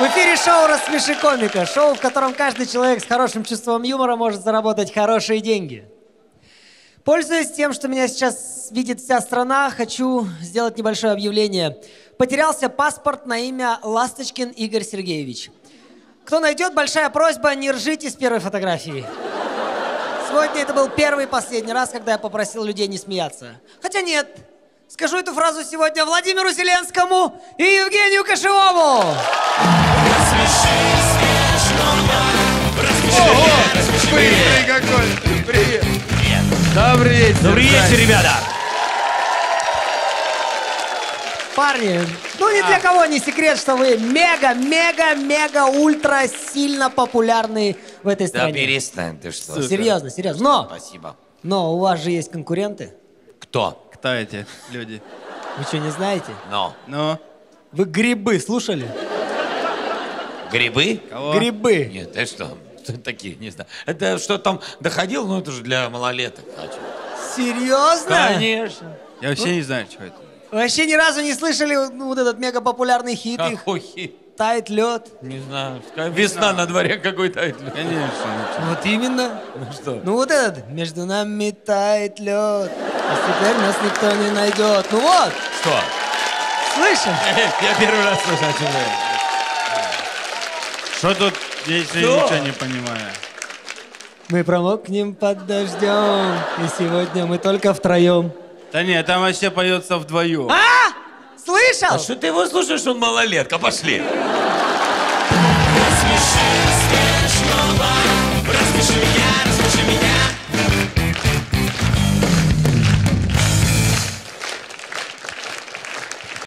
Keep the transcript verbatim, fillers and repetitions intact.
В эфире шоу «Рассмеши комика». Шоу, в котором каждый человек с хорошим чувством юмора может заработать хорошие деньги. Пользуясь тем, что меня сейчас видит вся страна, хочу сделать небольшое объявление. Потерялся паспорт на имя Ласточкин Игорь Сергеевич. Кто найдет, большая просьба, не ржите с первой фотографии. Сегодня это был первый и последний раз, когда я попросил людей не смеяться. Хотя нет, скажу эту фразу сегодня Владимиру Зеленскому и Евгению Кошевому. Быстрый какой! Привет! Добрый вечер! Добрый вечер, ребята! Парни, ну ни для кого не секрет, что вы мега-мега-мега-ультра сильно популярны в этой стране. Да перестань, ты что? Серьезно, серьезно. Но, Спасибо. но у вас же есть конкуренты. Кто? Кто эти люди? Вы что, не знаете? Но. Ну? Вы грибы слушали? Грибы? Кого? Грибы. Нет, ты что? Кто такие? Не знаю. Это что там доходил? Ну это же для малолеток. А что? Серьезно? Конечно. Я вообще не знаю, что это. Вообще ни разу не слышали ну, вот этот мега популярный хит их Какой хит? «Тает лед». Не знаю. Весна на дворе какой-то. Конечно. Вот именно. Ну что? Ну вот этот «Между нами тает лед, а теперь нас никто не найдет». Ну вот, Что? слышишь? Я первый раз слышу, о чем вы. Что тут, если я Что? ничего не понимаю? Мы промокнем под дождем, и сегодня мы только втроем. Да нет, там вообще поется вдвоем. А? Слышал? А что ты его слушаешь? Он малолетка. Пошли. Рассмеши смешного, рассмеши